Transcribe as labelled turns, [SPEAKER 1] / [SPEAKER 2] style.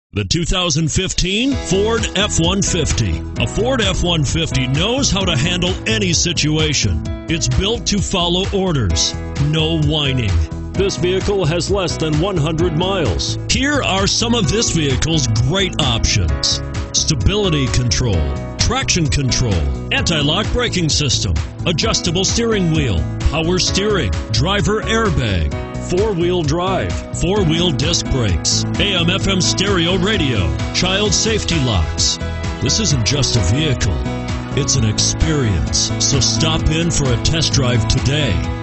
[SPEAKER 1] The 2015 Ford F-150. A Ford F-150 knows how to handle any situation. It's built to follow orders, no whining. This vehicle has less than 100 miles. Here are some of this vehicle's great options: stability control, traction control, anti-lock braking system, adjustable steering wheel, power steering, driver airbag, four-wheel drive, four-wheel disc brakes, AM/FM stereo radio, child safety locks. This isn't just a vehicle, it's an experience. So stop in for a test drive today.